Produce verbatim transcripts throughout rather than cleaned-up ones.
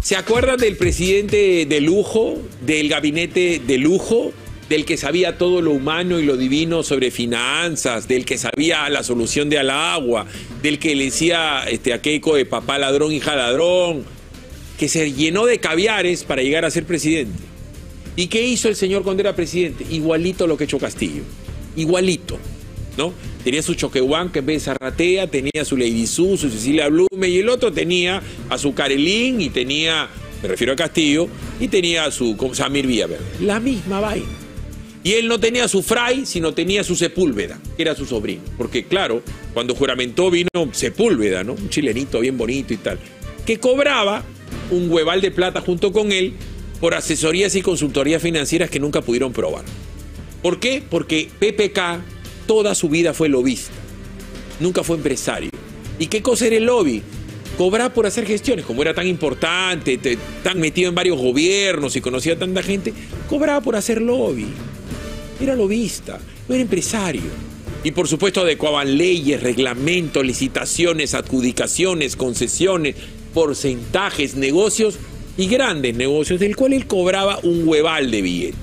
¿Se acuerdan del presidente de lujo, del gabinete de lujo, del que sabía todo lo humano y lo divino sobre finanzas, del que sabía la solución de al agua, del que le decía este, a Keiko de papá ladrón, hija ladrón, que se llenó de caviares para llegar a ser presidente? ¿Y qué hizo el señor cuando era presidente? Igualito a lo que ha hecho Castillo, igualito, ¿no? Tenía su Choquehuanca en vez de Zarratea, tenía su Lady Su, su Cecilia Blume, y el otro tenía a su Carelín, y tenía, me refiero a Castillo, y tenía a su Samir Villaverde. La misma vaina. Y él no tenía a su Fray, sino tenía a su Sepúlveda, que era su sobrino. Porque claro, cuando juramentó vino Sepúlveda, ¿no? Un chilenito bien bonito y tal, que cobraba un hueval de plata junto con él por asesorías y consultorías financieras que nunca pudieron probar. ¿Por qué? Porque P P K toda su vida fue lobista, nunca fue empresario. ¿Y qué cosa era el lobby? Cobrar por hacer gestiones. Como era tan importante, te, tan metido en varios gobiernos y conocía a tanta gente, cobraba por hacer lobby. Era lobista, no era empresario. Y por supuesto adecuaban leyes, reglamentos, licitaciones, adjudicaciones, concesiones, porcentajes, negocios y grandes negocios, del cual él cobraba un hueval de billete.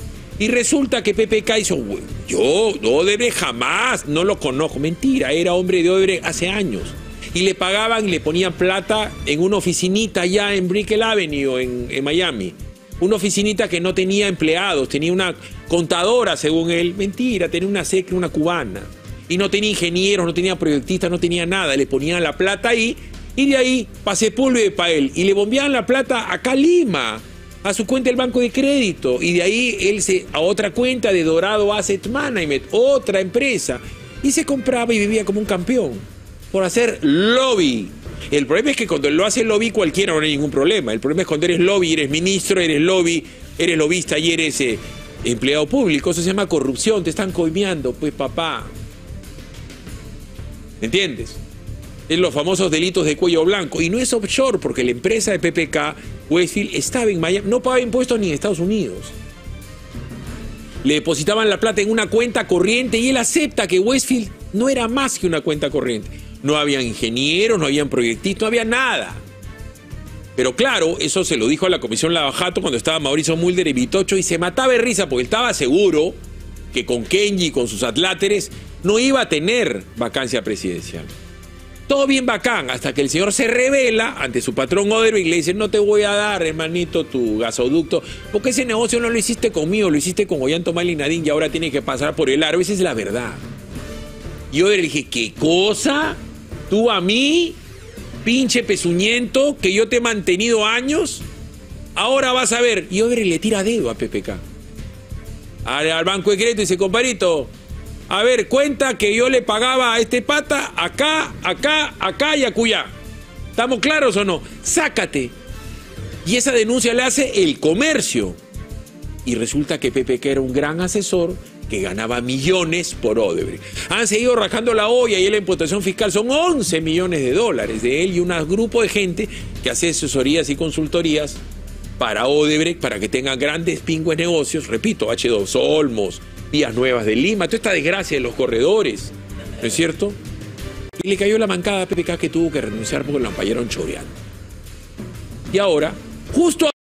Y resulta que P P K hizo, yo, Odebrecht jamás, no lo conozco. Mentira, era hombre de Odebrecht hace años. Y le pagaban, le ponían plata en una oficinita allá en Brickell Avenue, en, en Miami. Una oficinita que no tenía empleados, tenía una contadora, según él. Mentira, tenía una secre, una cubana. Y no tenía ingenieros, no tenía proyectistas, no tenía nada. Le ponían la plata ahí, y de ahí para Sepúlveda y para él. Y le bombeaban la plata acá a Lima, a su cuenta del Banco de Crédito, y de ahí él se a otra cuenta de Dorado Asset Management, otra empresa, y se compraba y vivía como un campeón por hacer lobby. El problema es que cuando lo hace lobby cualquiera no hay ningún problema. El problema es cuando eres lobby, eres ministro, eres lobby, eres lobista y eres eh, empleado público. Eso se llama corrupción, te están coimeando, pues papá. ¿Entiendes? En los famosos delitos de cuello blanco. Y no es offshore, porque la empresa de P P K, Westfield, estaba en Miami, no pagaba impuestos ni en Estados Unidos. Le depositaban la plata en una cuenta corriente y él acepta que Westfield no era más que una cuenta corriente. No había ingenieros, no habían proyectistas, no había nada. Pero claro, eso se lo dijo a la Comisión Lavajato cuando estaba Mauricio Mulder y Vitocho, y se mataba de risa porque él estaba seguro que con Kenji y con sus atláteres no iba a tener vacancia presidencial. Todo bien bacán, hasta que el señor se revela ante su patrón Odebrecht y le dice, no te voy a dar, hermanito, tu gasoducto, porque ese negocio no lo hiciste conmigo, lo hiciste con Ollanta y Nadine y ahora tienes que pasar por el aro. Esa es la verdad. Y Odebrecht le dije, ¿qué cosa? ¿Tú a mí, pinche pezuñento, que yo te he mantenido años? Ahora vas a ver. Y Odebrecht le tira dedo a P P K. Al, al Banco de Crédito y dice, compadrito, a ver, cuenta que yo le pagaba a este pata acá, acá, acá y acullá. ¿Estamos claros o no? Sácate. Y esa denuncia le hace El Comercio. Y resulta que P P K era un gran asesor que ganaba millones por Odebrecht. Han seguido rajando la olla y la imputación fiscal son once millones de dólares de él y un grupo de gente que hace asesorías y consultorías para Odebrecht, para que tengan grandes pingües negocios. Repito, H dos Olmos, Vías Nuevas de Lima, toda esta desgracia de los corredores, ¿no es cierto? Y le cayó la mancada a P P K, que tuvo que renunciar porque lo ampallaron choreando. Y ahora, justo